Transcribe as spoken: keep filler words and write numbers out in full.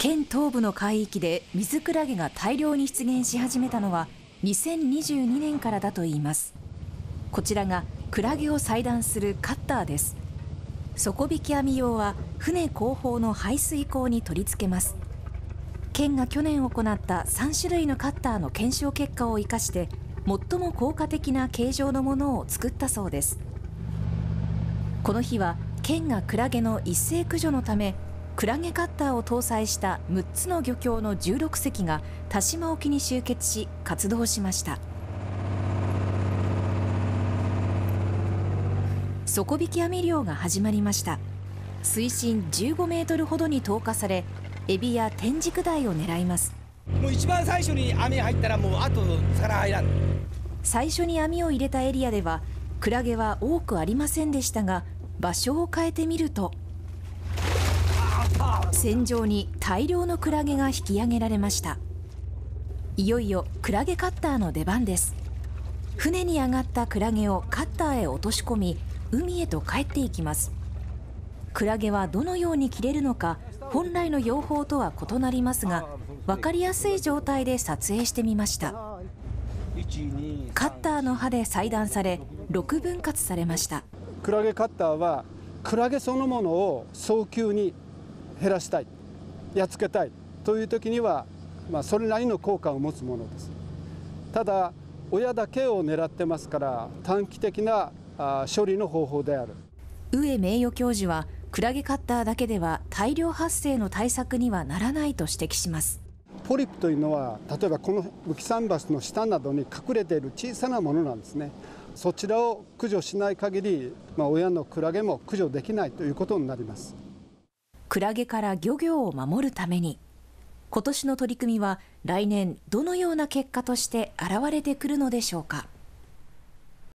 県東部の海域で水クラゲが大量に出現し始めたのはにせんにじゅうにねんからだといいます。こちらがクラゲを裁断するカッターです。底引き網用は船後方の排水口に取り付けます。県が去年行ったさんしゅるいのカッターの検証結果を生かして最も効果的な形状のものを作ったそうです。この日は県がクラゲの一斉駆除のためクラゲカッターを搭載したむっつの漁協のじゅうろくせきが田島沖に集結し活動しました。底引き網漁が始まりました。水深じゅうごメートルほどに投下され、エビやテンジクダイを狙います。 もう一番最初に網入ったらもうあと魚入らん。 最初に網を入れたエリアではクラゲは多くありませんでしたが、場所を変えてみると船上に大量のクラゲが引き上げられました。いよいよクラゲカッターの出番です。船に上がったクラゲをカッターへ落とし込み、海へと帰っていきます。クラゲはどのように切れるのか本来の養蜂とは異なりますが、分かりやすい状態で撮影してみました。カッターの刃で裁断されろくぶん割されました。 クラゲカッターはクラゲそのものを早急に減らしたい、やっつけたいという時には、まあ、それなりの効果を持つものです。ただ親だけを狙ってますから短期的なあ処理の方法である。 上名誉教授はクラゲカッターだけでは大量発生の対策にはならないと指摘します。 ポリプというのは例えばこの浮き桟橋の下などに隠れている小さなものなんですね。そちらを駆除しない限り、まあ、親のクラゲも駆除できないということになります。 クラゲから漁業を守るために、今年の取り組みは来年どのような結果として現れてくるのでしょうか。